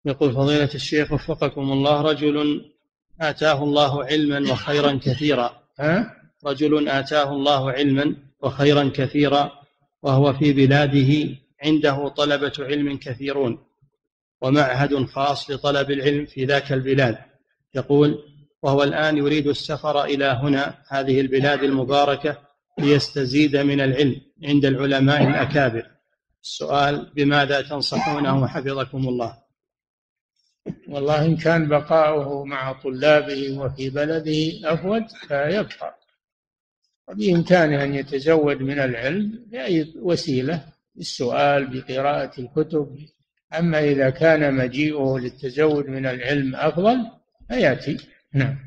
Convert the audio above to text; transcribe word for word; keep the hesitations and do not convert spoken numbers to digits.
يقول فضيلة الشيخ وفقكم الله، رجل آتاه الله علما وخيرا كثيرا ها؟ رجل آتاه الله علما وخيرا كثيرا وهو في بلاده عنده طلبة علم كثيرون ومعهد خاص لطلب العلم في ذاك البلاد، يقول وهو الآن يريد السفر إلى هنا هذه البلاد المباركة ليستزيد من العلم عند العلماء الأكابر. السؤال بماذا تنصحونه حفظكم الله؟ والله إن كان بقاؤه مع طلابه وفي بلده أفضل فيبقى، وبإمكانه أن يتزود من العلم بأي وسيلة، بالسؤال، بقراءة الكتب. أما إذا كان مجيئه للتزود من العلم أفضل فيأتي. نعم.